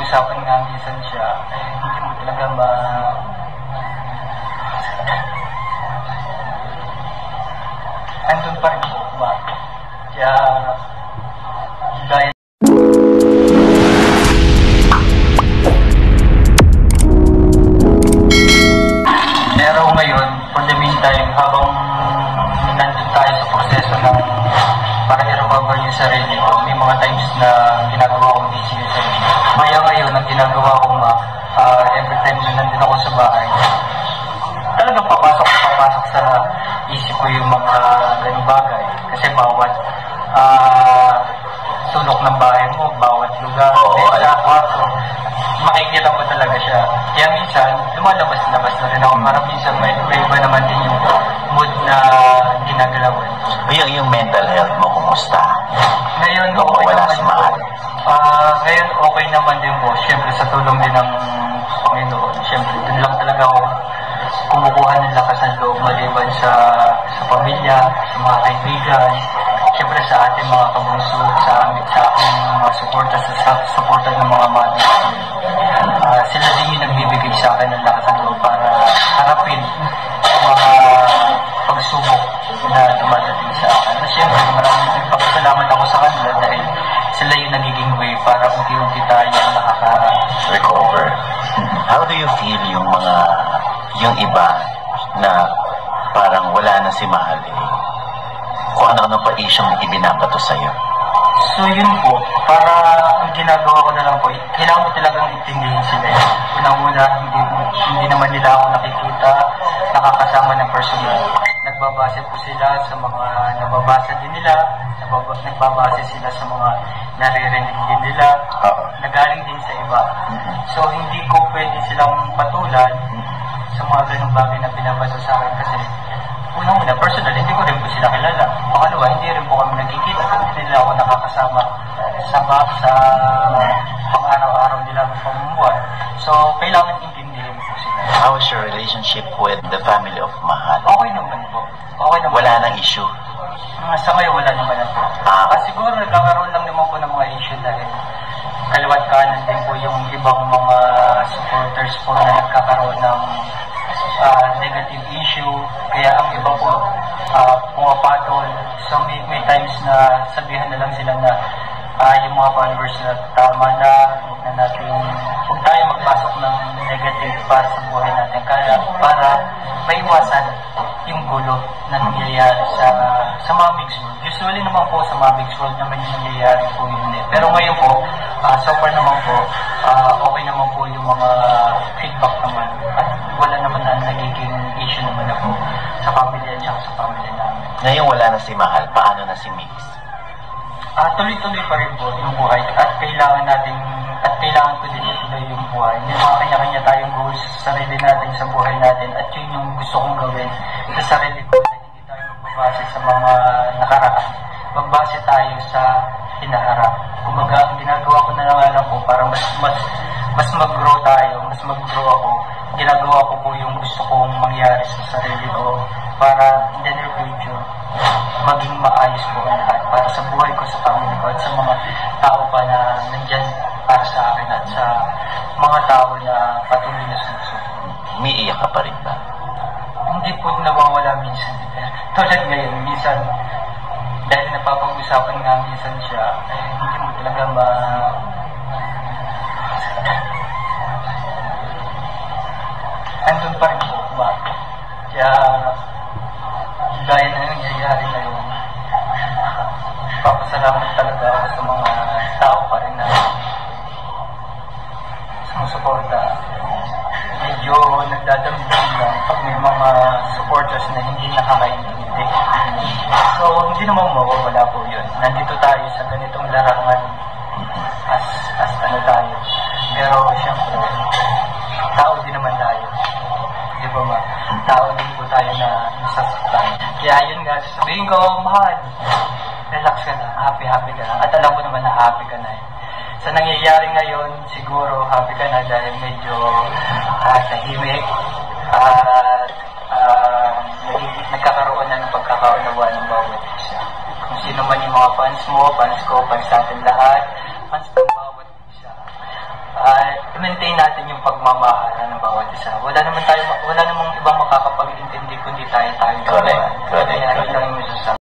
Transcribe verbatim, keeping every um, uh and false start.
napapag-usapan nga minsan siya, eh, hindi mo talaga ma... Andun pa rin po ba? Kaya, gaya pero ngayon, for the meantime, habang nandun tayo sa proseso ng para i-recover yung sarili ko, may mga times na ginagawa kong busy yung sarili ko. Maya ngayon, ang ginagawa ko nga, uh, every time na nandun ako sa bahay, talagang papasok at papasok sa isip ko yung mga ganung bagay. Kasi bawat uh, sulok ng bahay mo, bawat lugar, oh, sa kwarto, makikita mo talaga siya. Kaya minsan, lumalabas-labas na rin ako. Parang minsan may, may iba naman din yung mood na ginagalawan. Yung, yung mental health mo, kumusta? Ngayon, okay wala naman si Mahal. Uh, ngayon, okay naman din po. Siyempre, sa tulong din ng Panginoon. Siyempre, dun lang talaga ako kumukuha ng lakas ng loob maliban sa, sa pamilya, sa mga kaibigan, siyempre sa ating mga kabunso, sa amin, sa aking mga suporta, sa suporta ng mga mami. Uh, sila din yung nagbibigay sa akin ng lakas ng loob para harapin ang mga pagsubok na dumadating sa akin. Na siyempre, maraming nagpapasalamat ako sa kanila dahil sila yung nagiging way para unti-unti tayo nakaka-recover. How do you feel yung mga, yung iba na parang wala na si Mahal eh? Kung ano-ano pa isyong ibinabato sa'yo? So yun po, para ang ginagawa ko na lang po, kailangan mo talagang intindihin sila. Unang-una, hindi, hindi naman nila ako nakikita, nakakasama ng personal. Nagbabase po sila sa mga nababasa din nila, nababa, nagbabase sila sa mga naririnig din nila, nagaling din sa iba. So hindi ko pwede silang patulan sa mga ganung bagay na binabato sa akin kasi unang-una, personal, hindi ko rin po sila kilala. Pangalawa, hindi rin po kami nagkikita kung hindi nila ako nakakasama sa sa pang-araw-araw nila ng pamumuhay. So, kailangan intindihin po sila. How is your relationship with the family of Mahal? Okay naman po. Okay naman. Wala nang issue? Uh, sa ngayon, wala naman na po. Ah. Uh, siguro, nagkakaroon lang naman po ng mga issue dahil kaliwat kanan din po yung ibang mga supporters po na nagkakaroon ng uh, negative issue. Kaya ang iba po uh, pumapatol. So may, may times na sabihan na lang sila na uh, yung mga followers na tama na, huwag na natin, huwag tayo magpasok ng negative para sa buhay natin. Kaya para maiwasan yung gulo na nangyayari sa sa mga mixed world. Usually naman po sa mga mixed world naman yung nangyayari po yun eh. Pero ngayon po, uh, so far naman po, uh, okay naman po yung mga feedback naman. At wala naman na nagiging issue naman na po sa pamilya at sa pamilya namin. Ngayon wala na si Mahal, paano na si Mix? Uh, tuloy-tuloy pa rin po yung buhay at kailangan natin at kailangan ko din ituloy yung buhay. May mga kanya-kanya tayong goals sa sarili natin, sa buhay natin at yun yung gusto kong gawin sa sarili ko na hindi tayo magbabase sa mga nakaraan. Magbase tayo sa hinaharap. Kumaga, ang ginagawa ko na lang alam ko para mas mas mas mag-grow tayo, mas mag-grow ako. Ginagawa ko po yung gusto kong mangyari sa sarili ko para in the near future maging maayos po ang lahat para sa buhay ko, sa family ko at sa mga tao pa na nandyan para sa akin at sa mga tao na patuloy na sumusunod. Umiiyak ka pa rin ba? Hindi po nawawala minsan. Tulad ngayon, minsan dahil napapag-usapan nga minsan siya, eh, hindi mo talaga ma... Andun pa rin po ba? Kaya gaya na nangyayari ngayon, papasalamat talaga ako sa mga tao pa rin na sumusuporta. Medyo nagdadamdam lang pag may mga supporters na hindi nakakaintindi. So, hindi naman mawawala po yun. Nandito tayo sa ganitong larangan as, as ano tayo. Pero, siyempre, tao din naman tayo. Di ba ba? Tao din po tayo na nasasaktan. Kaya yun nga, sasabihin ko, Mahal, relax ka na, happy-happy ka na. At alam ko naman na happy ka na eh. Sa nangyayari ngayon, siguro happy ka na dahil medyo uh, tahimik at uh, nagkakaroon na ng pagkakaunawaan ng bawat isa. Kung sino man yung mga fans mo, fans ko, fans natin lahat, fans ng bawat isa. Ay i-maintain natin yung pagmamahal ng bawat isa. Wala naman tayo, wala namang ibang makakapag-intindi kundi tayo tayo. Correct.